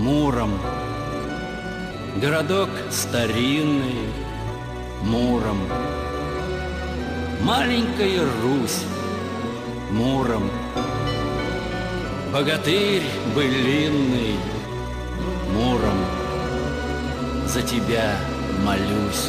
Муром. Городок старинный, Муром. Маленькая Русь, Муром. Богатырь былинный, Муром. За тебя молюсь.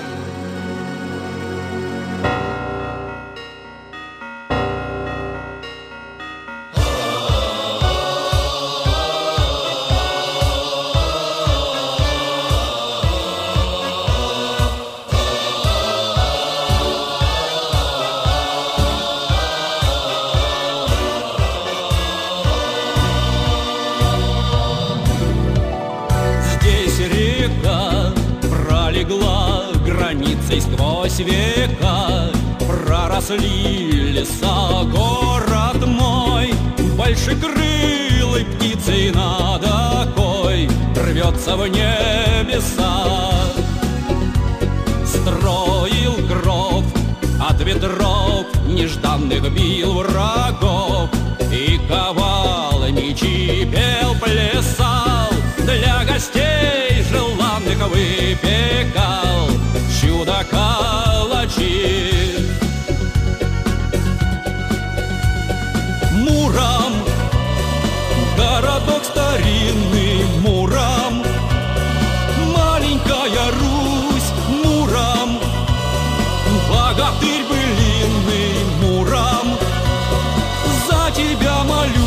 Пролегла границей сквозь века, проросли леса, город мой, большекрылой птицей над окой рвется в небеса. Строил кров от ветров, нежданных бил врагов, и ковал мечи, пел, плясал, для гостей желанных выпекал чудо-калачи. Муром, городок старинный, Муром, маленькая Русь, Муром, богатырь былинный, Муром, за тебя молюсь.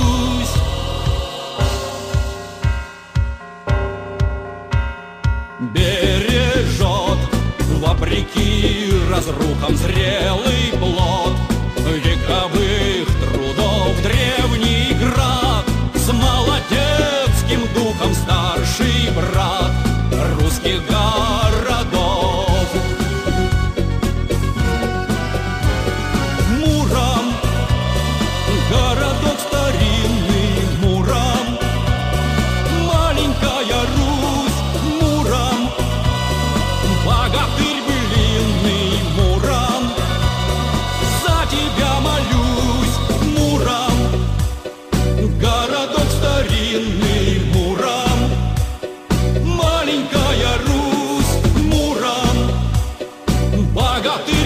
Бережет, вопреки разрухам, зрелый плод вековых трудов древний град, с молодецким духом старший брат русских городов. Муром, городок старинный, Муром, маленькая Русь, Муром, богатырь былинный, Муром, за тебя молюсь. Муром, городок старинный, Муром, маленькая Русь, Муром, богатырь